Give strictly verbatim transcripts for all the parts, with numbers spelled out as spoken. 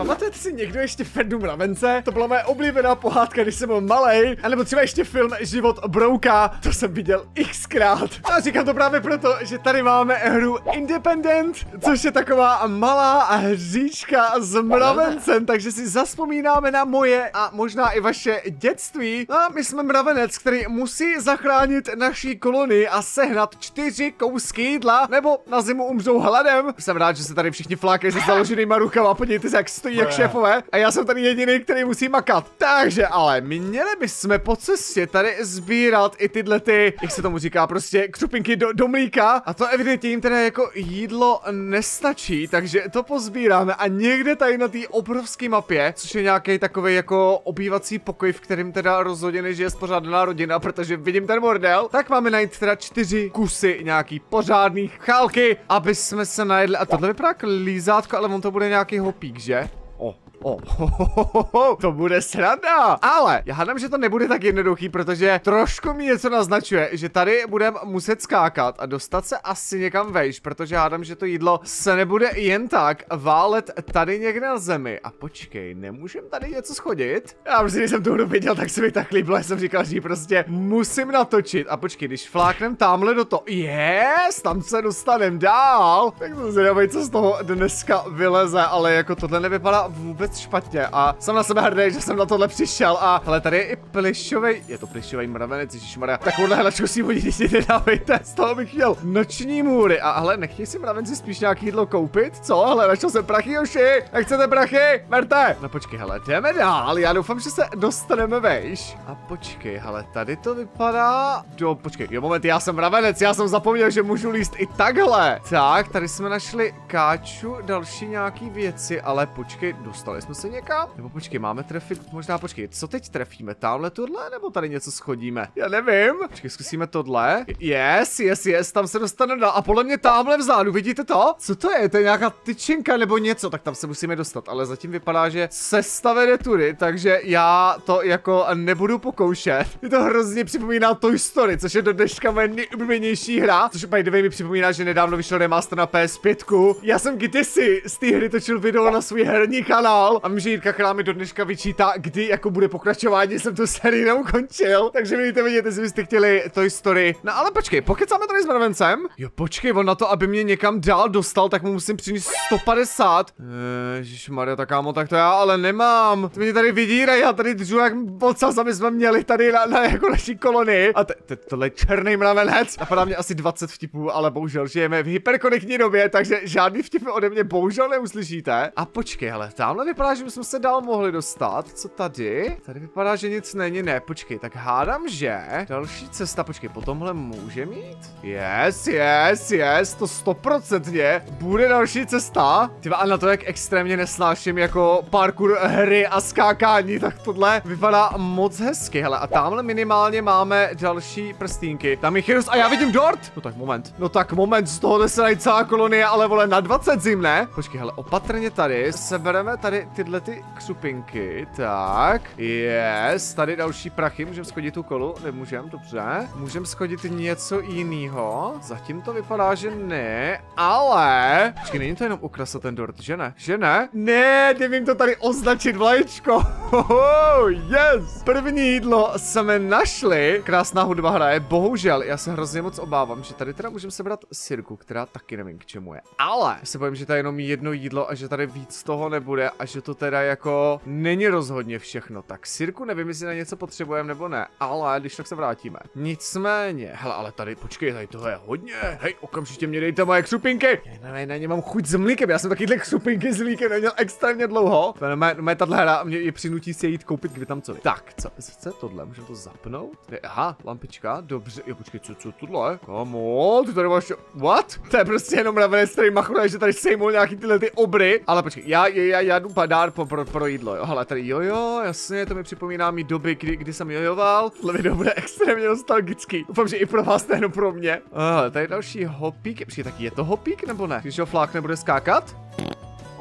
Pamatujete si někdo ještě Ferdu Mravence? To byla moje oblíbená pohádka, když jsem byl malej. A nebo třeba ještě film Život Brouka. To jsem viděl xkrát. A říkám to právě proto, že tady máme hru Independent, což je taková malá hříčka s mravencem, takže si zaspomínáme na moje a možná i vaše dětství. A my jsme mravenec, který musí zachránit naší kolonii a sehnat čtyři kousky jídla, nebo na zimu umřou hladem. Jsem rád, že se tady všichni flákají se založenýma rukama, podívejte se, jak stojí jak šéfové. A já jsem tady jediný, který musí makat. Takže ale měli bychom po cestě tady sbírat i tyhle ty, jak se tomu říká, prostě křupinky do, do mlíka. A to evidentně jim teda jako jídlo nestačí, takže to pozbíráme a někde tady na té obrovské mapě, což je nějaký takový jako obývací pokoj, v kterém teda rozhodně nežije spořádaná rodina, protože vidím ten bordel, tak máme najít teda čtyři kusy nějaký pořádný chálky, aby jsme se najedli. A tohle vypadá jak lízátko, ale on to bude nějaký hopík, že? O, o, ho, ho, ho, ho, to bude sranda. Ale já hádám, že to nebude tak jednoduchý, protože trošku mi něco naznačuje, že tady budeme muset skákat a dostat se asi někam vejš, protože hádám, že to jídlo se nebude jen tak válet tady někde na zemi. A počkej, nemůžem tady něco schodit? Já prostě, když jsem tu hru viděl, tak se mi tak líbilo, já jsem říkal, že ji prostě musím natočit. A počkej, když fláknem tamhle do toho, yes, tam se dostanem dál. Tak jsem zvědavý, co z toho dneska vyleze, ale jako tohle nevypadá vůbec špatně a jsem na sebe hrdý, že jsem na tohle přišel. A hele, tady je i plišovej, je to plišovej mravenec, ježišmarja. Takovouhle helačku si vodí, když si nedávejte, z toho bych chtěl noční můry. A hele, nechtějí si mravenci spíš nějaký jídlo koupit? Co? Hele, našel jsem prachy, Joši, nechcete prachy? Berte. No počkej, hele, jdeme dál, já doufám, že se dostaneme vejš. A počkej, hele, tady to vypadá, do, počkej, jo, moment, já jsem mravenec, já jsem zapomněl, že můžu líst i takhle. Tak, tady jsme našli káču, další nějaký věci, ale počkej, dostali jsme se někam? Nebo počkej, máme trefit, možná počkej, co teď trefíme? Tamhle tohle, nebo tady něco schodíme? Já nevím. Počkej, zkusíme tohle. Yes, yes, yes, tam se dostane dál. A podle mě tamhle vzadu, vidíte to? Co to je? To je nějaká tyčinka nebo něco, tak tam se musíme dostat, ale zatím vypadá, že cesta vede tudy, takže já to jako nebudu pokoušet. Je to hrozně připomíná Toy Story, což je do dneška moje nejoblíbenější hra, což by the way mi připomíná, že nedávno vyšel remaster na P S pět. Já jsem kdysi z té hry točil video na svůj herní kanál a že Jirka Král mi do dneška vyčítá, kdy jako bude pokračování, jsem tu sérii neukončil. Takže vidíte, vidíte, jestli byste chtěli Toy Story. No ale počkej, pokecáme tady s mravencem. Jo, počkej, on na to, aby mě někam dál dostal, tak mu musím přinést sto padesát. Ježišmarja, tak kámo, tak to já ale nemám. To mě tady vydírají, já tady držu jak ocas, aby jsme měli tady na, na jako naší kolonii. A tohle je černý mravenec. Napadá mě asi dvacet vtipů, ale bohužel žijeme v hyperkonektní době, takže žádný vtipy ode mě bohužel neuslyšíte. A počkej, hele, tamhle vypadá, že bychom se dál mohli dostat. Co tady? Tady vypadá, že nic není, ne, počkej, tak hádám, že další cesta, počkej, po tomhle může mít? Yes, yes, yes, to stoprocentně bude další cesta. Tyva, a na to, jak extrémně nesnáším jako parkour hry a skákání, tak tohle vypadá moc hezky, hele, a tamhle minimálně máme další prstínky. Tam je Chirus a já vidím dort. No tak moment, no tak moment, z toho se najít celá kolonie, ale vole, na dvacet zim, ne? Počkej, hele, opatrně tady, sebereme tady tyhle ty křupinky, tak, yes, tady další prachy, můžeme schodit tu kolu, nemůžeme, dobře, můžeme schodit něco jiného, zatím to vypadá, že ne, ale, počkej, není to jenom ukrasa ten dort, že ne, že ne, ne, nevím to tady označit vlaječko, oh, yes, první jídlo jsme našli, krásná hudba hraje, bohužel, já se hrozně moc obávám, že tady teda můžeme sebrat sirku, která taky nevím k čemu je, ale, se bojím, že tady jenom jedno jídlo a že tady víc toho nebude a že to teda jako není rozhodně všechno. Tak sirku nevím, jestli na něco potřebujeme nebo ne, ale když tak se vrátíme. Nicméně, hele, ale tady, počkej, tady toho je hodně. Hej, okamžitě mě dejte moje křupinky. Ne, ne, ne, nemám chuť s mlíkem, já jsem takovýhle křupinky s mlíkem neměl extrémně dlouho. Mé tato hra mě je přinutí si jít koupit k Vitamcovi. Tak, co, co je tohle? Můžeme to zapnout? Ne, aha, lampička, dobře, jo, počkej, co, co tohle? Kamo, ty tady máš, what? To je prostě jenom mravenec, který machruje, že tady sejmul nějaký tyhle ty obry, ale počkej, já, já, já jdu padár po, pro, pro jídlo, jo, hele, tady jojo, jasně, to mi připomíná mi doby, kdy, kdy jsem jojoval, tohle video bude extrémně nostalgický, doufám, že i pro vás, nejenom pro mě. Hele, tady další hopík, počkej, tak je to hopík nebo ne? Když ho flák nebude skákat?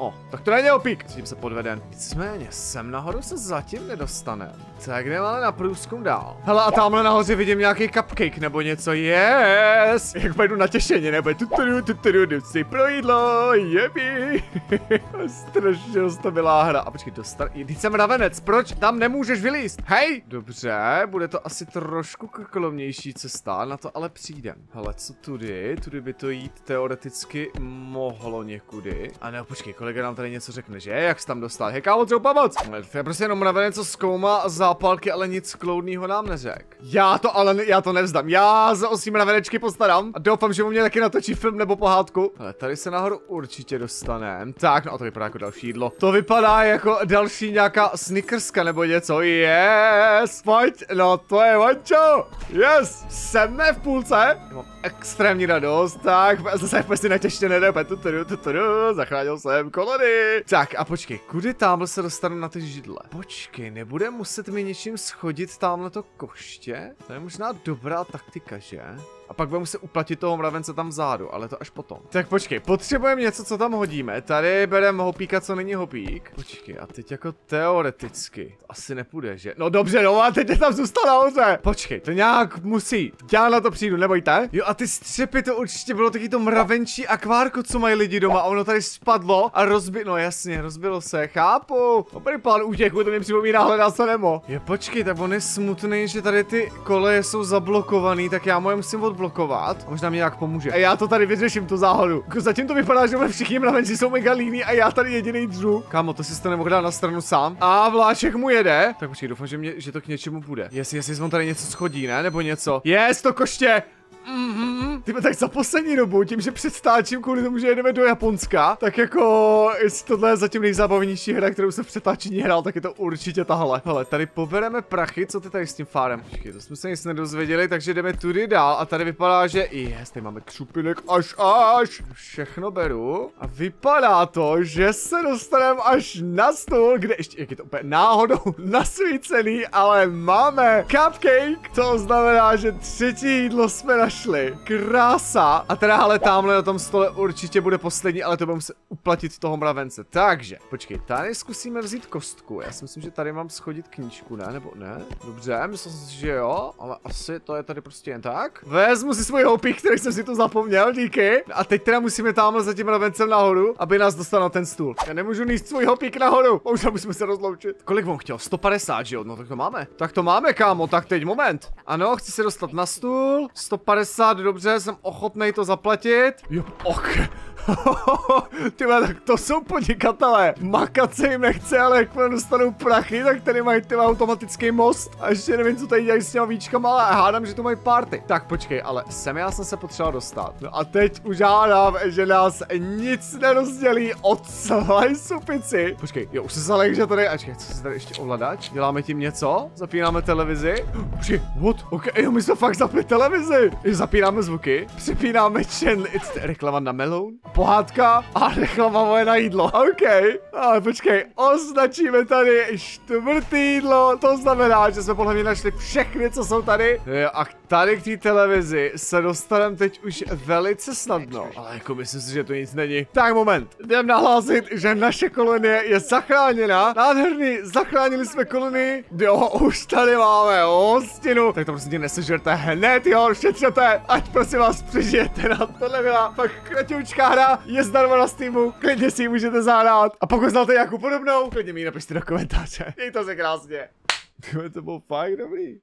O, tak to není opík. S tím se podveden. Nicméně, sem nahoru se zatím nedostane. Tak jdeme ale na průzkum dál. Hele, a tamhle nahoře vidím nějaký cupcake nebo něco. Yes! Jak půjdu natěšeně, nebo tuturu, tuturu, si pro jídlo, jebi. Strašně roztomilá hra. A počkej, dostal. Teď jsem ravenec, proč tam nemůžeš vylízt? Hej! Dobře, bude to asi trošku krkolomnější cesta, na to ale přijdem. Hele, co tudy? Tudy by to jít teoreticky mohlo někudy. A ne, počkej, kolega nám tady něco řekne, že? Jak se tam dostat? Hej, kámo, třeba pomoc! To je prostě jenom ravenec, co zkoumá a zápalky, ale nic kloudného nám neřek. Já to ale, ne, já to nevzdám. Já za osm ravenečky postarám a doufám, že mu mě taky natočí film nebo pohádku. Ale tady se nahoru určitě dostaneme. Tak, no a to vypadá jako další jídlo. To vypadá jako další nějaká snickerska nebo něco. Yes! Pojď, no to je vančo! Yes! Jsme v půlce. Mám extrémní radost. Tak, zase prostě natěštěné nebe. Tuturu, tuturu, zachránil jsem kolony. Tak a počkej, kudy tamhle se dostanu na ty židle? Počkej, nebude muset mi něčím schodit tamhle to koště? To je možná dobrá taktika, že? A pak budeme muset uplatit toho mravence tam vzadu, ale to až potom. Tak počkej, potřebujeme něco, co tam hodíme. Tady bereme hopíka, co není hopík. Počkej, a teď jako teoreticky. To asi nepůjde, že? No dobře, no a teď je tam zůstal nahoře. Počkej, to nějak musí. Já na to přijdu, nebojte. Jo, a ty střepy, to určitě bylo taky to mravenčí akvárko, co mají lidi doma. A ono tady spadlo a rozbilo. No jasně, rozbilo se, chápu. Dobrý plán útěku, to mě připomíná Hledá se Nemo. Je, počkej, tak on je smutný, že tady ty koleje jsou zablokovaný, tak já mu je musím odblokovat. Blokovat. Možná mi nějak pomůže. A já to tady vyřeším, tu záhodu. Zatím to vypadá, že všichni mravenci jsou mega líní a já tady jediný dřu. Kámo, to si to nemohl dát na stranu sám. A vláček mu jede. Tak počkej, doufám, že, mě, že to k něčemu bude. Jestli, jestli on tady něco schodí, ne? Nebo něco. Jest to koště! Mhm. Tyba, tak za poslední dobu, tím, že předstáčím kvůli tomu, že jedeme do Japonska, tak jako, jestli tohle je zatím nejzábavnější hra, kterou se v přetáčení hrál, tak je to určitě tahle. Hele, tady pobereme prachy, co ty tady s tím fárem? Počkej, to jsme se nic nedozvěděli, takže jdeme tudy dál a tady vypadá, že yes, tady máme křupinek až až. Všechno beru a vypadá to, že se dostaneme až na stůl, kde ještě, jak je to úplně náhodou nasvícený, ale máme cupcake, to znamená, že třetí jídlo jsme našli. Krása. A teda ale tamhle na tom stole určitě bude poslední, ale to budeme muset uplatit toho mravence. Takže, počkej, tady zkusíme vzít kostku. Já si myslím, že tady mám schodit knížku, ne? Nebo ne? Dobře, myslím si, že jo, ale asi to je tady prostě jen tak. Vezmu si svůj hopík, který jsem si tu zapomněl, díky. A teď teda musíme tamhle za tím mravencem nahoru, aby nás dostal na ten stůl. Já nemůžu níst svůj hopík nahoru. Možná musíme se rozloučit. Kolik on chtěl? sto padesát, že jo? No tak to máme. Tak to máme, kámo, tak teď moment. Ano, chci se dostat na stůl. sto padesát, dobře, jsem ochotnej to zaplatit. Jo, ok. Tyhle, tak to jsou podnikatelé. Makat se jim nechce, ale jak dostanou prachy, tak tady mají tyhle automatický most. A ještě nevím, co tady dělají s těma víčkama, ale hádám, že tu mají party. Tak počkej, ale sem já jsem se potřeboval dostat. No a teď už hádám, že nás nic nerozdělí od slice pici. Počkej, jo, už se zalek, že tady, ačkej, co se tady ještě ovladač? Děláme tím něco? Zapínáme televizi? Počkej, what? Ok, jo, my jsme fakt zapli televizi. Zapínáme zvuky, připínáme channel, reklama na Melon. Pohádka a reklama moje na jídlo. OK, ale počkej, označíme tady čtvrtý jídlo, to znamená, že jsme podle mě našli všechny, co jsou tady. A tady k té televizi se dostaneme teď už velice snadno. Ale jako myslím si, že to nic není. Tak moment, jdem nahlásit, že naše kolonie je zachráněna. Nádherný, zachránili jsme kolonii. Jo, už tady máme hostinu. Tak to prostě nesežerte hned, jo, šetřete, ať prosím vás přežijete na tohle hra. Fakt kratoučká hra. Je zdarma na Steamu, klidně si ji můžete zahrát. A pokud znáte nějakou podobnou, klidně mi ji napište do komentáře. Mějte se krásně. To bylo fakt dobrý.